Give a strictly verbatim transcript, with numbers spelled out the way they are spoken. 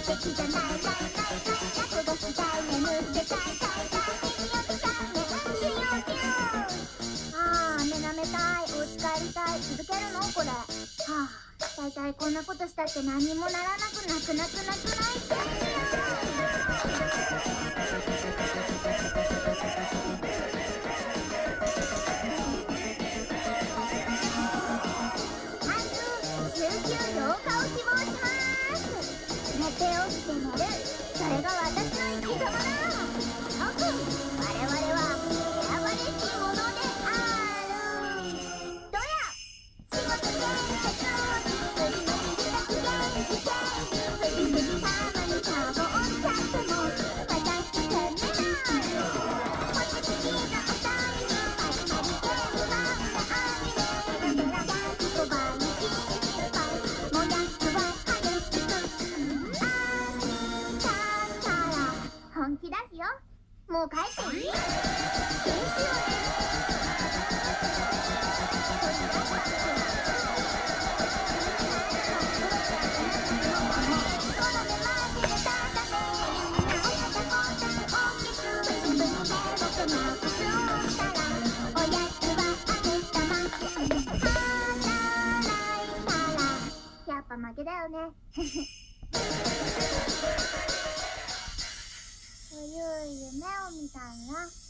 敵じゃないないないない過ごしたい眠ってたいたいたいによってたいねピヨピヨあー飴舐めたいお家帰りたい続けるのこれはあだいたいこんなことしたって何にもならなくなくなくなくないって寝て起きて寝るそれが私の生き様だ特に我々は選ばれし者であるどや仕事で鉄道に無理無理したく元気元気富士山にターボをちゃっても私懸命な星好きなおさいにハリハリゲーム漫画アニメがてらが一晩にいっぱいもやつは激しく本気出すよもう帰っていい？禁止よねやっぱ負けだよねという夢を見たんだ。